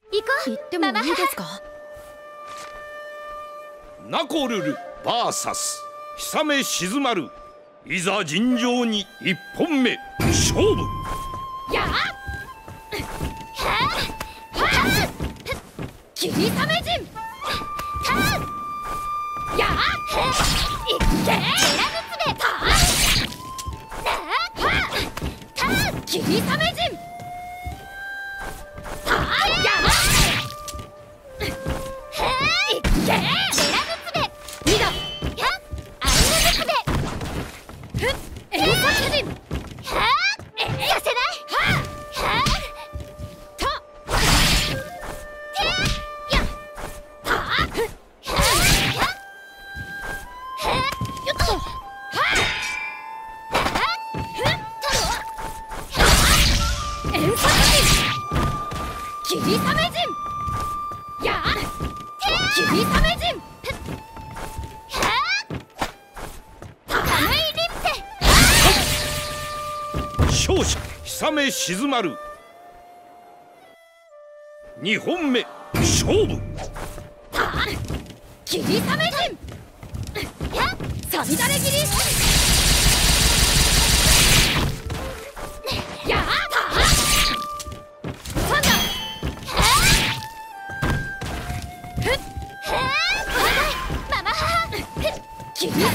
行こう。 行ってもいいですか？ ナコルル VS 氷雨静まる。いざ尋常に一本目勝負。 やあ霧雨陣やあいっけ霧雨陣勝者氷雨静まる。2本目勝負。 霧雨陣さみだれ斬りやあ霧雨陣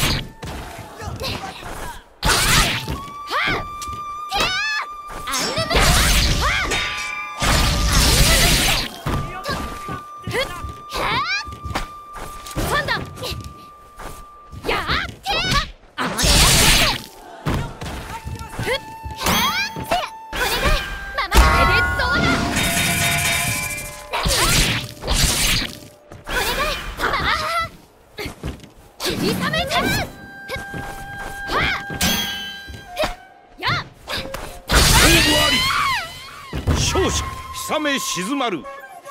勝者氷雨静まる。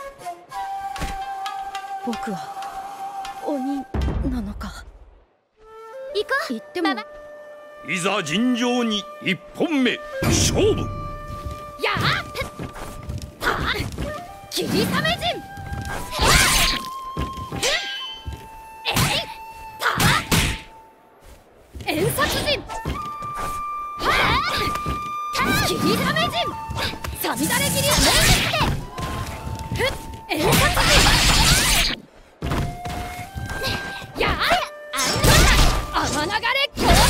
僕は鬼なのか？ 行こう。 行ってもいざ尋常に一本目勝負。 やあ霧雨陣遠殺陣霧雨陣さみだれ斬り遠殺陣やあ天流れ強楽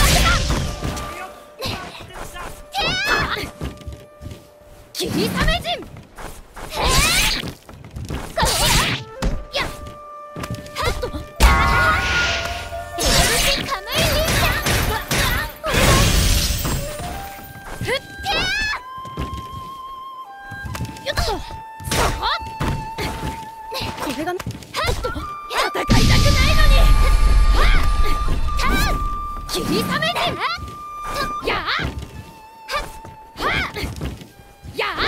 弾霧雨陣これが戦いたくないのに霧雨陣やあやあ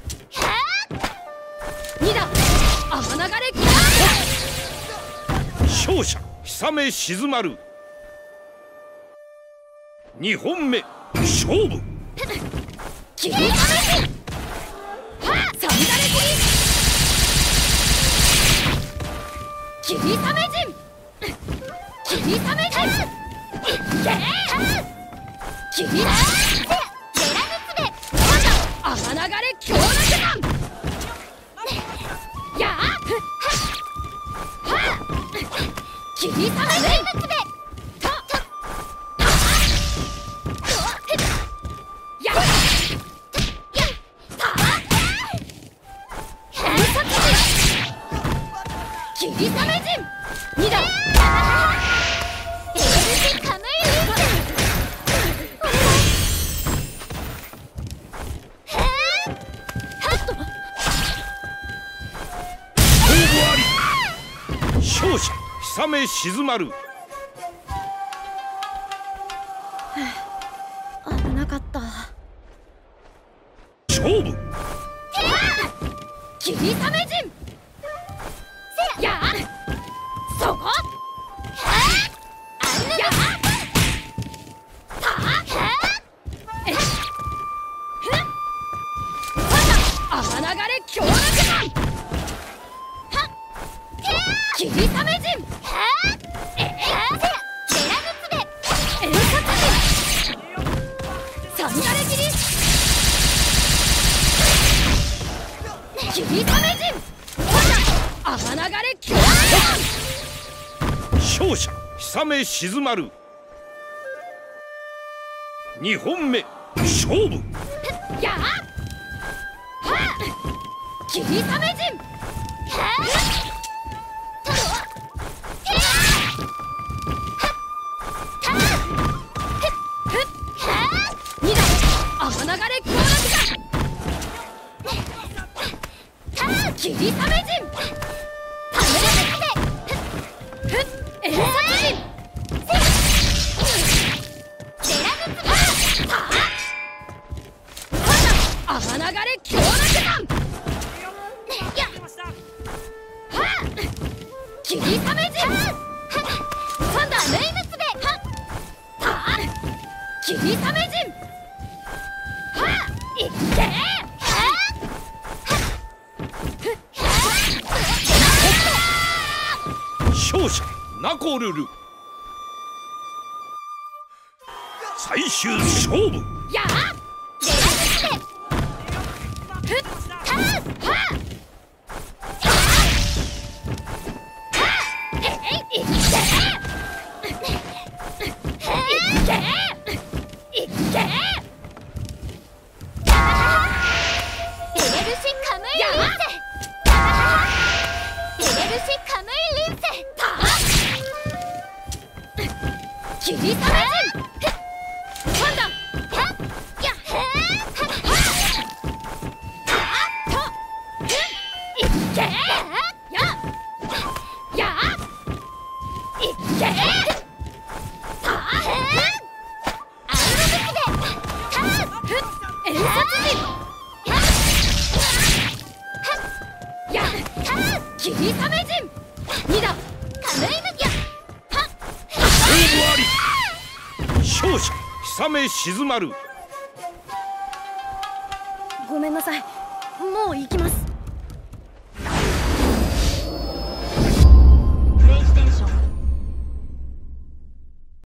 2だ天流れ勝者氷雨静まる。2本目勝負。 霧雨陣さみだれ斬り霧雨陣霧雨陣霧雨天流れ強楽弾やあ霧雨陣霧雨陣2だ勝者氷雨静まる。 危なかった。 勝負。 霧雨陣やあそこやあ天流れ強楽弾久め静まる。2本目勝負。 やあはあ霧雨陣はあとろへあはあ二段天流れ強奪はあ霧雨陣ためられ風演殺陣天流れ強奪弾やはあ霧雨陣サンダーレイムスベはあ霧雨陣はあいって勝者ナコルル。最終勝負。 やあレラムスベふったはあ霧雨陣パンダやいっけやいっけ演殺陣や霧雨陣二段カムイムや勝負あり。勝者久め静まる。 ごめんなさい、もう行きます。